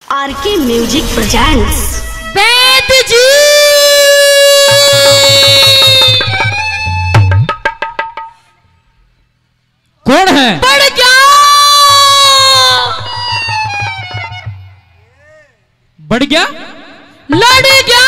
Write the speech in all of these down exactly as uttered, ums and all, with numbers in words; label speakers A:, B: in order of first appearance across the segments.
A: R K music presents
B: Baid ji.
C: कौन है?
B: बढ़ गया
C: बढ़ गया
B: लड़ गया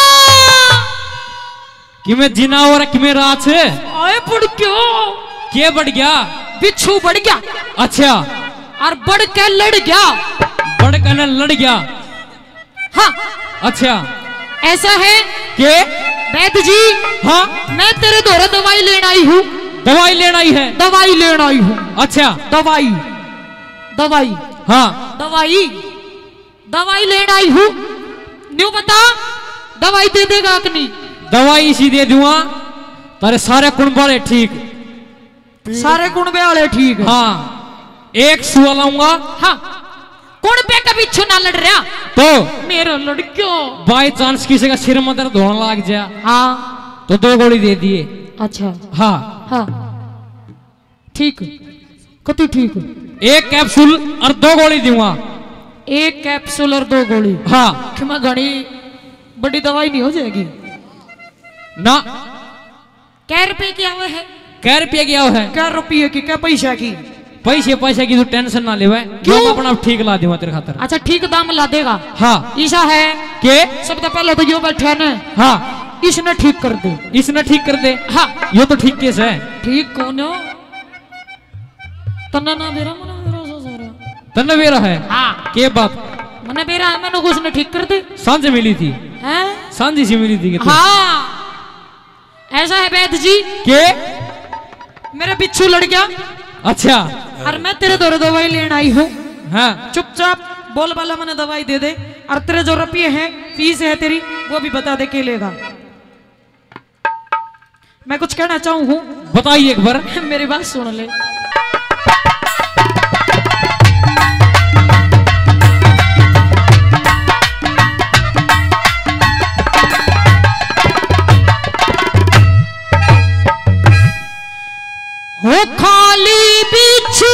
C: कि मैं जिना और कि मैं रात है
B: आए बढ़ गया
C: के बढ़ गया
B: बिच्छू बढ़ गया
C: अच्छा
B: और बढ़ के लड़ गया
C: बढ़ के न लड़ गया
B: हाँ
C: अच्छा
B: ऐसा है
C: के
B: बैद जी।
C: हाँ
B: मैं तेरे द्वारा दवाई लेने आई हूँ।
C: दवाई लेना ही है
B: दवाई लेने आई हूँ।
C: अच्छा
B: दवाई दवाई
C: हाँ
B: दवाई दवाई लेने आई हूँ। न्यू बता दवाई दे देगा कि नहीं?
C: दवाई इसी दे दूंगा तारे सारे कुण वाले ठीक
B: सारे गुण वाले ठीक है।
C: हाँ एक सुआ लाऊंगा
B: हाँ कौन पे कभी बिच्छू ना लड़ रहा
C: तो
B: मेरा लड़कियों
C: बाई चांस किसी का सिर में दर्द होने लग जाए
B: हाँ
C: तो दो गोली दे दिए।
B: अच्छा
C: हाँ
B: हाँ ठीक कति ठीक
C: एक कैप्सूल और दो गोली दूंगा।
B: एक कैप्सूल और दो गोली
C: हाँ
B: मैं घनी बड़ी दवाई नहीं हो जाएगी
C: ना
B: क्या रुपए की आवे है?
C: कै रुपये क्या है?
B: क्या रुपये की क्या पैसा की?
C: पैसे पैसे की तू टेंशन ना ले क्यों अपना ठीक ला दूंगा तेरे खातर।
B: अच्छा ठीक दाम ला देगा।
C: हाँ
B: ईसा है
C: के
B: सबसे पहले तो यो बैठा ना
C: हाँ
B: इसने ठीक कर दे
C: इसने ठीक कर दे।
B: हाँ
C: यो तो ठीक केस है।
B: ठीक कौन हो तना ना बेरा मना बेरा सो सारा
C: तन्ने बेरा है
B: हाँ
C: के बात
B: मने बेरा है मैंने कुछ ने ठीक कर दे
C: सांझ मिली थी
B: हैं
C: सांझी सी मिली थी कि
B: हाँ ऐसा है वैद जी
C: के
B: मेरा बिच्छू लड़ गया।
C: अच्छा
B: और मैं तेरे द्वारा दवाई लेने आई हूँ।
C: हाँ
B: चुपचाप बोल वाला मैंने दवाई दे दे और तेरे जो रुपये हैं फीस है तेरी वो भी बता दे के लेगा। मैं कुछ कहना चाहूँ हूँ
C: बताइए एक बार
B: मेरी बात सुन ले। हो खाली बिच्छू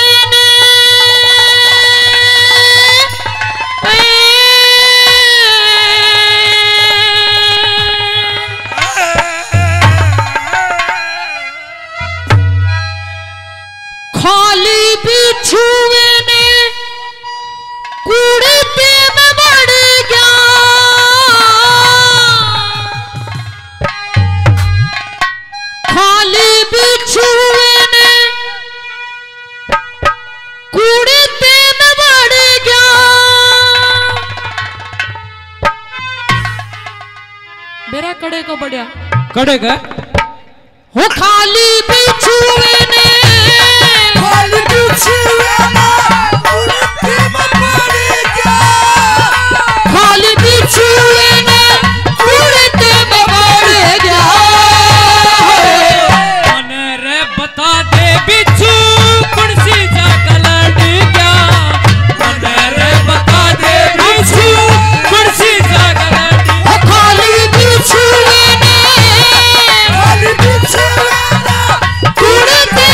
B: खाली बिच्छू ने कूड़ते में बढ़ गया खाली बिच्छू मेरा कड़े को बढ़िया
C: कड़े का
B: हो खाली बिच्छू ने
D: खाली बिच्छू ने उड़ते में बढ़ गया
B: खाली बिच्छू ने उड़ते में बढ़ गया।
C: मने रे बता दे बिच्छू कौन सी जगह लड़ गया मने रे बता दे बिच्छू कौन सी जगह लड़ गया।
B: खाली बिच्छू ने
D: खाली बिच्छू ने
B: उड़ते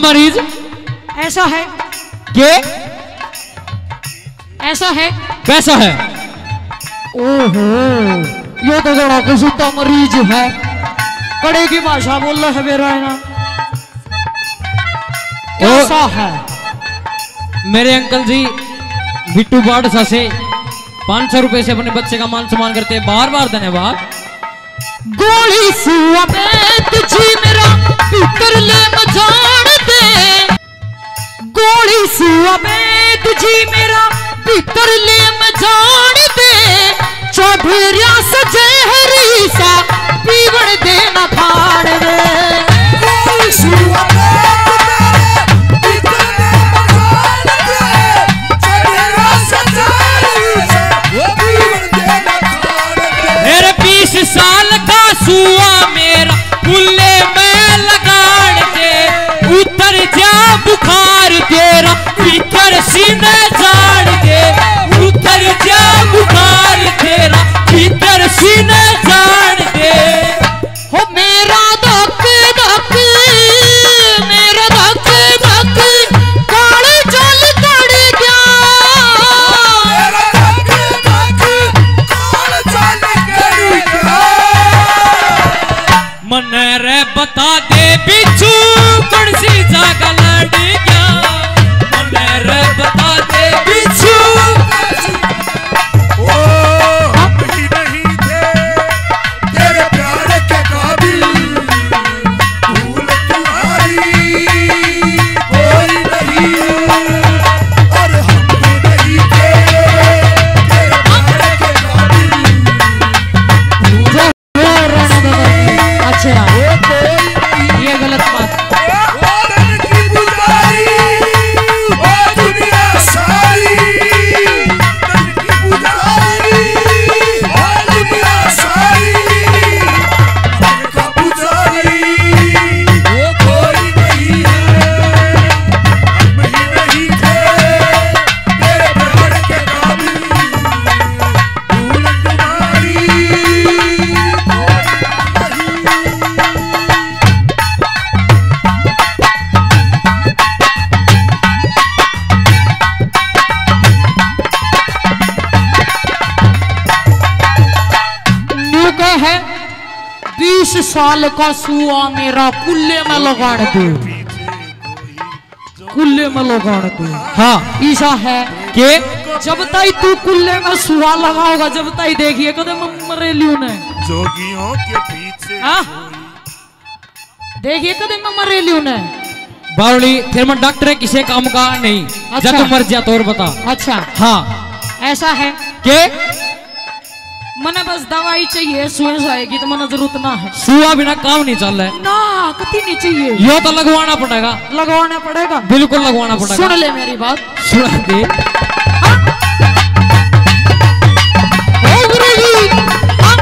C: मरीज
B: ऐसा है
C: के
B: ऐसा है
C: कैसा है?
B: ओहो ये तो बड़ा कुसुता मरीज है। कड़े की भाषा बोल रहा है मेरा है ना। कैसा है?
C: मेरे अंकल जी बिट्टू बाड़सा से पांच सौ रुपए से अपने बच्चे का मान सम्मान करते हैं, बार बार धन्यवाद।
B: गोली सुआ में तुझी मेरा भीतर ले मजान दे, गोली सुआ में तुझी मेरा भीतर ले मजान दे, चौधरिया सजे हरी सा पीवण दे न फाड़ दे।
D: गोली सुआ में भीतर ले मजान दे, चौधरिया सजे हरी सा पीवण दे न फाड़ दे।
C: मेरे बीस साल का सुआ मेरा कुल्ले में लगाड़ दे, उतर जा बुखार तेरा भीतर सीने जाड़ दे, उतर जा बुखार तेरा भीतर सीने जाड़ दे।
B: हो मेरा धक धक मेरा धक धक काले जल कड़ गया,
D: मेरा धक धक काल चल गया।
C: मन रे बता दे बिच्छू कौन सी जगह लड़ गया, मन रे बता दे बिच्छू।
D: ओ हम ही नहीं थे तेरे प्यार के काबिल, भूल तुम्हारी कोई नहीं, और हम भी नहीं थे तेरे प्यार के काबिल,
B: अच्छा
D: वो कोई नहीं।
B: ये गलत बात।
D: और की पुजारी ओ दुनिया सारी, तन की पुजारी ओ दुनिया सारी, तन का पुजारी वो कोई नहीं है, हम ही नहीं थे तेरे प्यार के काबिल, भूल तुम्हारी
B: न्यू का है बीस साल का सुआ मेरा कुल्ले में लगाड़ दे, कुल्ले में लगाड़ दे।
C: हाँ
B: ऐसा है
C: के
B: जब ताई तू कुल्ले में सुआ लगाओगा, जब ताई देखिए कदम मरेलियो ने,
D: जोगियों के पीछे
B: हाँ देखिए कदम मरेलियो ने।
C: बावली फिर मैं डॉक्टर है किसी काम का नहीं।
B: अच्छा।
C: जब मर जा तो और बता।
B: अच्छा
C: हाँ
B: ऐसा है
C: के
B: मने बस दवाई चाहिए, सुई जाएगी तो मने जरूरत ना है
C: सुआ बिना काम नहीं चल रहा है,
B: ना कति नहीं चाहिए,
C: यो तो लगवाना पड़ेगा,
B: लगवाना पड़ेगा।
C: बिल्कुल लगवाना पड़ेगा।
B: सुन ले मेरी बात,
C: सुना दे।
B: ओ गुरुजी, हाँ।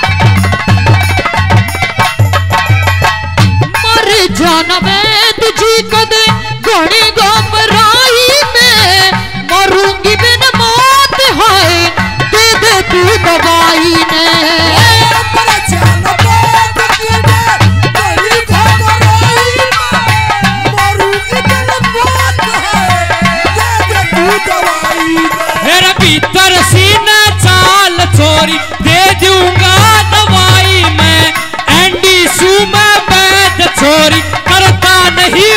B: मर जाना मैं तुझी कदे घड़ी घबराई में, मरूंगी बिन मौत है दे दे तू दवाई ने।
D: पर जान बात के दे बड़ी घबराई में, मरूंगी बिन मौत है दे दे तू दवाई में।
C: मेरे भीतर सीना चाल छोरी दे दूंगा दवाई में, एंडी सू में बैठ छोरी करता नहीं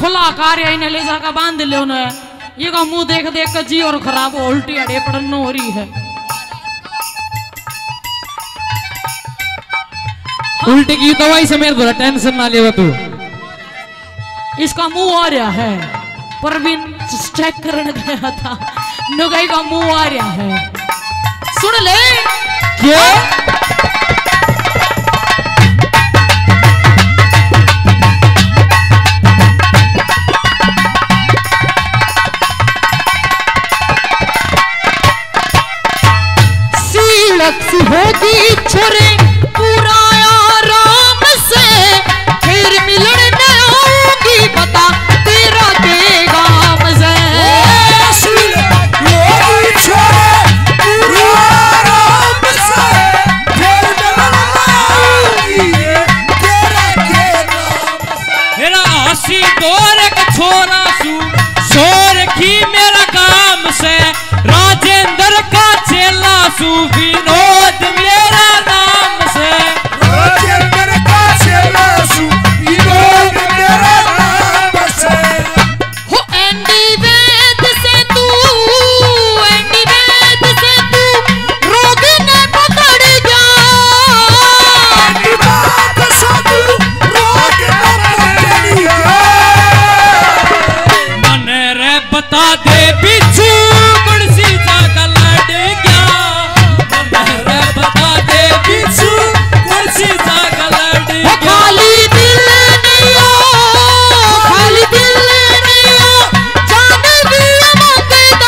B: खुला कार्य इन्हें ले जाकर बांध ले उन्हें ये का मुंह देख देख कर जी और खराब हो उल्टी अड़े पड़न हो रही है।
C: उल्टी की दवाई से मेरे थोड़ा टेंशन ना ले तू।
B: इसका मुंह आ रहा है परवीन चेक करने गया था नुगाई का मुंह आ रहा है सुन ले
C: क्या
B: लक्ष्य होगी छोरे पूरा आराम से फिर मिलन न होगी पता तेरा के गाम से
D: होगी छोरे पूरा आराम से फिर मिलन होगी तेरा के गाम से।
C: मेरा हंसी दौर का छोरा सू शोर की मेरा काम से राजेंद्र का चेला सू विनोद मेरा नाम से
D: राजेंद्र का चेला सू विनोद मेरा नाम से।
B: हो एंडी वेद से तू एंडी वेद से तू रोग न पकड़ जा
D: एंडी वेद से तू रोग न पकड़ जा।
C: मन रे बता दे बिच्छू कुर्सी जाकर लड़ गया मन रे बता दे बिच्छू कुर्सी जाकर लड़
B: वो
C: गया।
B: खाली दिल नहीं हो खाली दिल नहीं हो जान भी मंगता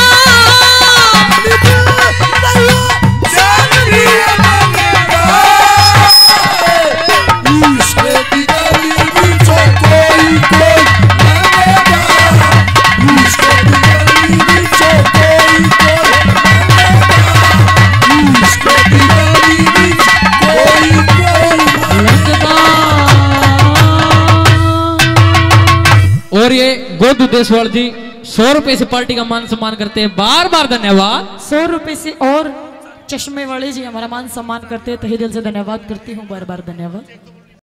C: और ये गोदू देसवाल जी सौ रुपए से पार्टी का मान सम्मान करते हैं बार बार धन्यवाद।
B: सौ रुपए से और चश्मे वाले जी हमारा मान सम्मान करते हैं तहे दिल से धन्यवाद करती हूँ बार बार धन्यवाद।